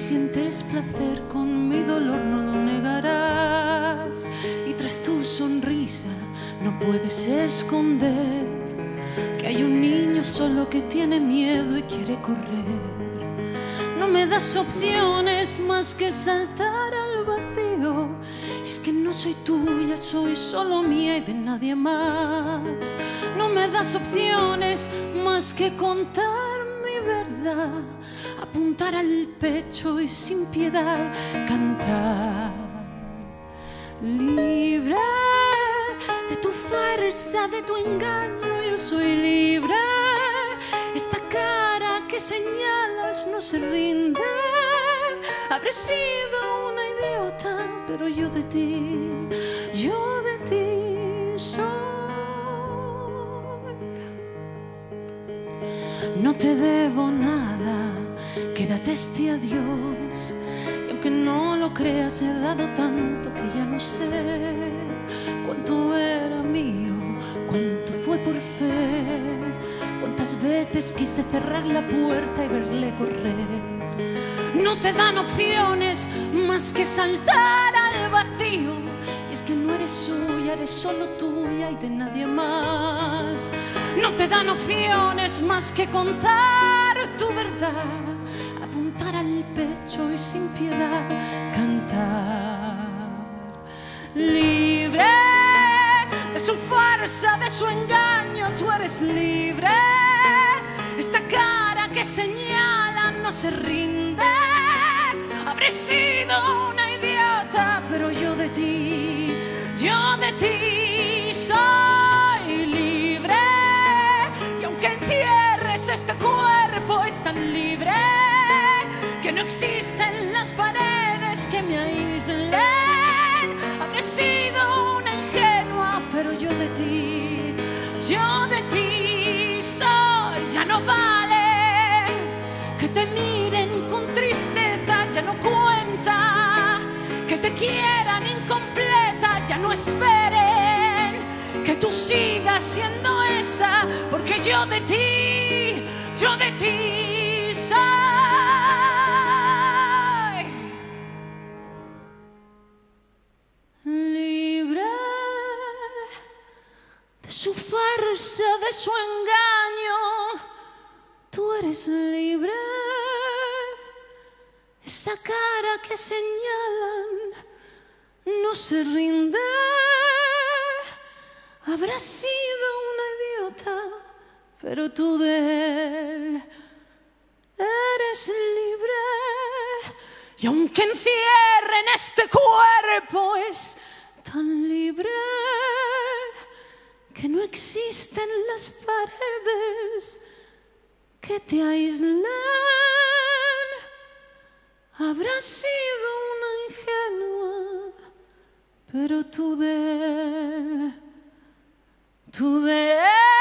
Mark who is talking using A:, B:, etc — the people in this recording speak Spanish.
A: sientes placer con mi dolor, no lo negarás. Y tras tu sonrisa no puedes esconder que hay un niño solo que tiene miedo y quiere correr. No me das opciones más que saltar al vacío. Y es que no soy tuya, soy solo mía y de nadie más. No me das opciones más que contar mi verdad, apuntar al pecho y sin piedad cantar. Libre de tu farsa, de tu engaño, yo soy libre. Esta cara que señalas no se rinde. Habré sido una idiota, pero yo de ti soy. No te debo nada, quédate este adiós. Y aunque no lo creas, he dado tanto que ya no sé cuánto era mío, cuánto fue por fe. Cuántas veces quise cerrar la puerta y verle correr. No te dan opciones más que saltar al vacío. Y es que no eres suya, eres solo tuya y de nadie más. No te dan opciones más que contar tu verdad, apuntar al pecho y sin piedad cantar. Libre de su farsa, de su engaño, tú eres libre. Esta cara que señala no se rinde. Habré sido una idiota, pero yo de ti soy libre. Y aunque encierres este cuerpo, es tan libre que no existen las paredes que me aíslen. Habré sido una ingenua, pero yo de ti soy. Ya no vale que te miren con tristeza, ya no cuenta que te quieran incompleta, ya no esperen que tú sigas siendo esa, porque yo de ti soy. Libre de su farsa, de su engaño, tú eres libre. Esa cara que señalan no se rinde. Habrás sido una idiota, pero tú de él eres libre. Y aunque encierren este cuerpo, es tan libre que no existen las paredes que te aíslen. Habrás sido una ingenua, pero tú de él